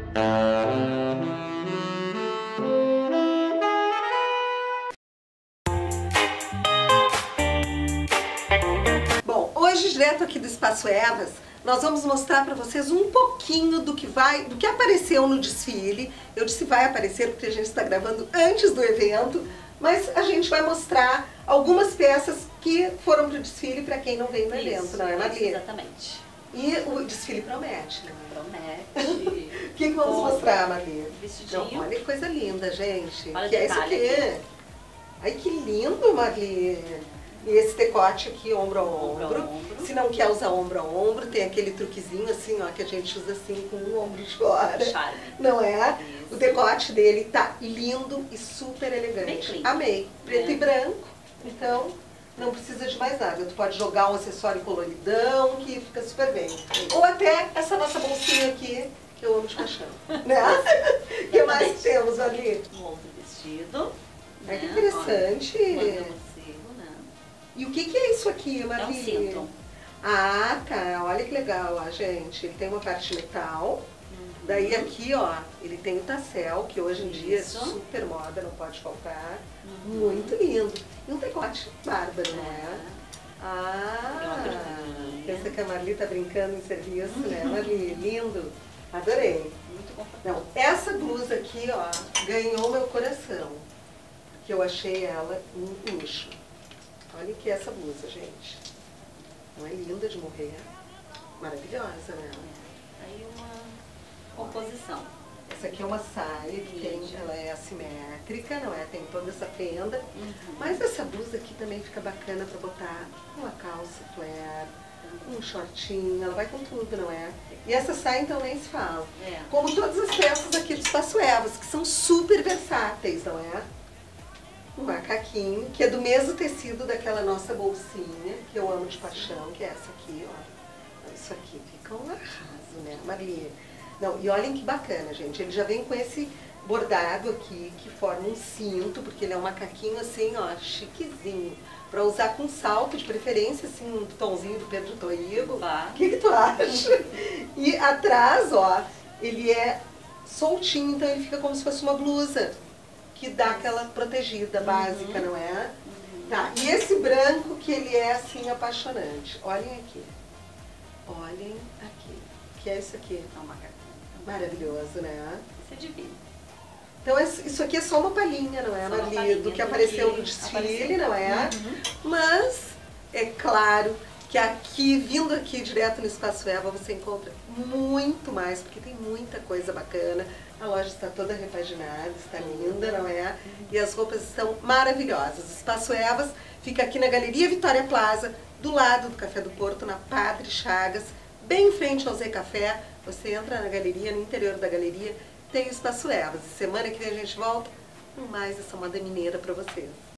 Bom, hoje direto aqui do Espaço Evas, nós vamos mostrar para vocês um pouquinho do que apareceu no desfile. Eu disse vai aparecer porque a gente está gravando antes do evento, mas a gente vai mostrar algumas peças que foram para o desfile para quem não veio no evento, não é, Marli? Exatamente. E o desfile promete, né? Promete. O que vamos mostrar, Marli? Vestidinho. Não, olha que coisa linda, gente. Olha o que é isso detalhe aqui? aqui. Ai, que lindo, Marli. E esse decote aqui, ombro a ombro. Se não quer usar ombro a ombro, tem aquele truquezinho assim, ó, que a gente usa assim com um ombro de fora. Charme. Não é? Isso. O decote dele tá lindo e super elegante. Bem clean. Amei. Preto e branco, então não precisa de mais nada. Tu pode jogar um acessório coloridão, que fica super bem. Ou até essa nossa bolsinha aqui, que eu amo de paixão. Né? O que mais temos ali? Um outro vestido. Ai, que né? interessante. Olha, morcego, né? E o que é isso aqui, É Marli? um cinto. Ah, tá. Olha que legal, ó, gente. Ele tem uma parte de metal. Daí aqui, ó, ele tem o tassel, que hoje em dia é Isso. super moda, não pode faltar. Muito lindo. E um decote bárbaro, não é? Ah, pensa que a Marli tá brincando em serviço, né, Marli? Lindo. Adorei. Muito confortável. Não, essa blusa aqui, ó, ganhou meu coração. Porque eu achei ela um luxo. Olha que é essa blusa, gente. Não é linda de morrer? Maravilhosa, né? Aí uma composição. Essa aqui é uma saia que tem, ela é assimétrica, não é? Tem toda essa fenda. Mas essa blusa aqui também fica bacana pra botar uma calça flare, um shortinho, ela vai com tudo, não é? E essa saia então nem se fala. É. Como todas as peças aqui do Espaço Evas, que são super versáteis, não é? Um macaquinho, que é do mesmo tecido daquela nossa bolsinha, que eu amo de paixão, que é essa aqui, ó. Isso aqui fica um arraso, né, Marli? Não, e olhem que bacana, gente. Ele já vem com esse bordado aqui, que forma um cinto, porque ele é um macaquinho assim, ó, chiquezinho. Pra usar com salto, de preferência, assim, um tomzinho do Pedro Toigo. O que tu acha? E atrás, ó, ele é soltinho, então ele fica como se fosse uma blusa, que dá aquela protegida básica, não é? Tá, e esse branco que ele é assim apaixonante. Olhem aqui. Olhem aqui. Que é isso aqui? É um macacão. Maravilhoso, né? Isso é divino. Então isso aqui é só uma palhinha, não é, Só uma Marli? palhinha Do que do apareceu que no desfile, apareceu. não é? Mas é claro que aqui, vindo aqui direto no Espaço Eva, você encontra muito mais, porque tem muita coisa bacana. A loja está toda repaginada, está linda, não é? E as roupas estão maravilhosas. O Espaço Evas fica aqui na Galeria Vitória Plaza, do lado do Café do Porto, na Padre Chagas, bem em frente ao Zé Café. Você entra na galeria, no interior da galeria, tem o Espaço Evas. E semana que vem a gente volta com mais essa moda mineira para vocês.